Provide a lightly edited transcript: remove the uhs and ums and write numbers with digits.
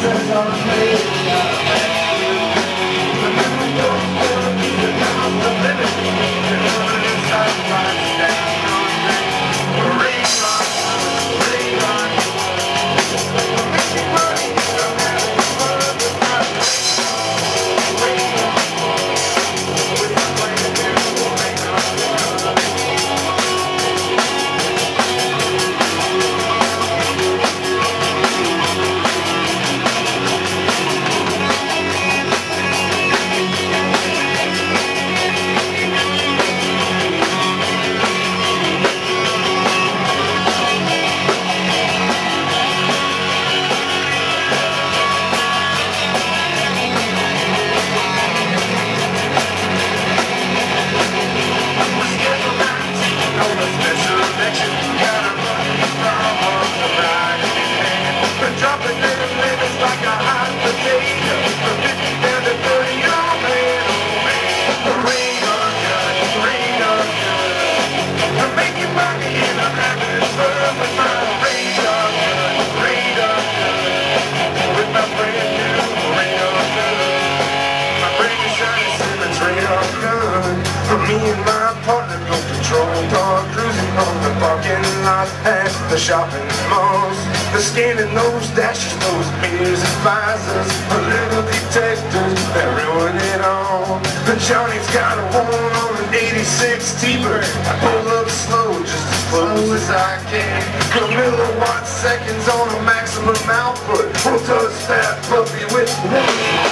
Me and my partner go patrol dog, cruising on the parking lot at the shopping malls. They're scanning those dashes, those mirrors and visors, a little detectors that ruin it all. But Johnny's got a one on an 86 T-Bird. I pull up slow, just as slow as I can. A milliwatt seconds on a maximum output. We'll touch that puppy with one.